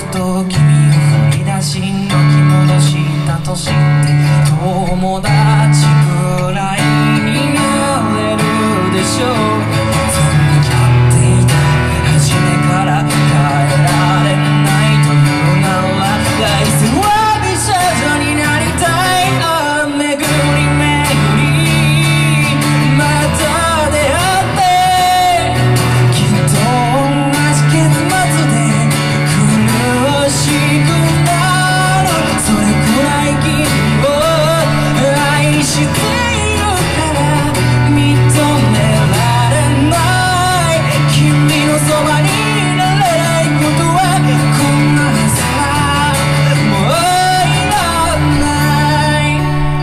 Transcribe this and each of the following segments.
と君を振り出し巻き戻したとして友達くらいになれるでしょう。全部決まっていた初めから変えられないというなら来世は美少女になりたい。ああ巡り巡りまた出会ってきっと同じ結末で苦しくなる。それくらい君を愛しているから認められない。君のそばにいられないことはこんなさもういらない。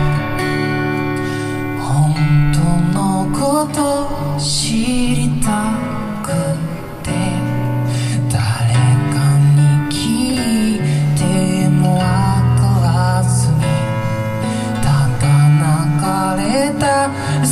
本当のこと知りたくて誰かに聞いてもわからずにただ流れた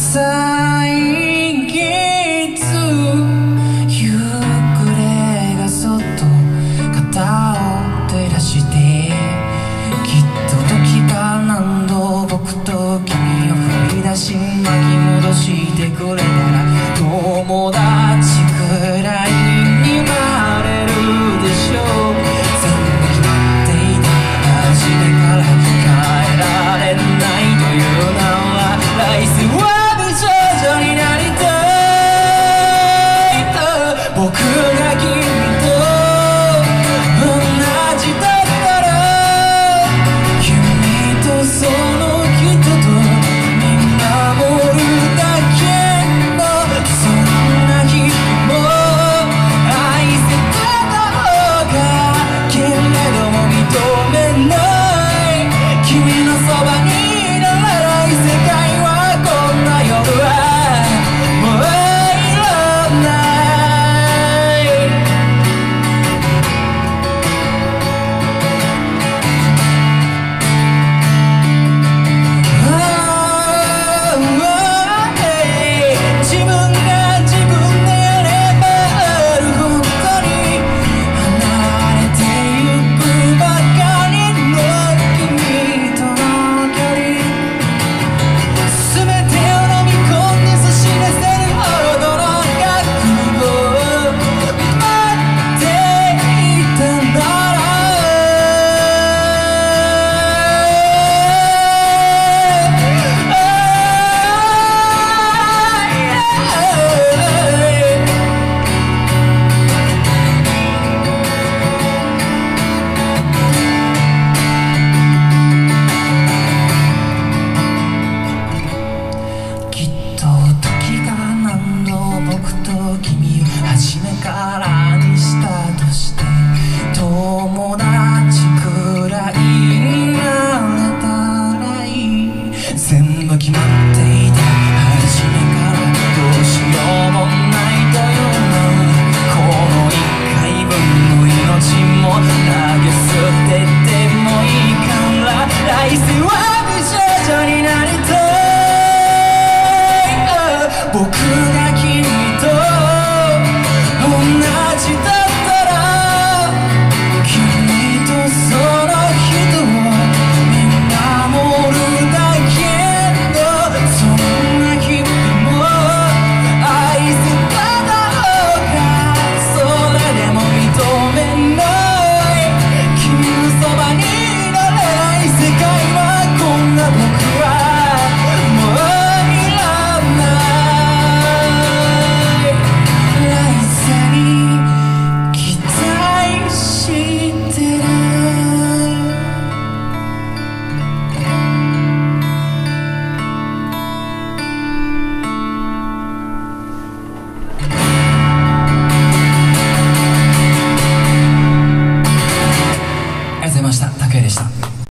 歳月夕暮れがそっと肩を照らしてきっと時が何度僕と君を振り出し巻き戻してくれたら友達くらいになれるでしょう。全部決まっていた初めから変えられないというなら来世は美少女になりたい。僕が君と同じだったら君とその人と見守るだけのそんな日も愛せただろうか。けれども認めない君のそばにいられない世界はこんな夜はもういらない。自分が自分でやればあるほどに離れてゆくばかりの君との距離全てを飲み込んで差し出せるほどの覚悟を待っていたならきっと時が何度僕と君を初めからにしたとして友達くらいになれたらいい。全部決まっていた初めからどうしようもないというのこの一回分の命も投げ捨ててもいいから来世は美少女になりたい。僕が君と同じだったら君とその人を見守るだけのそんな日々も愛せただろうか。それでも認めない君のそばにいられない世界はこんな僕はもういらない。来世に期待してる。ありがとうございました。拓也でした。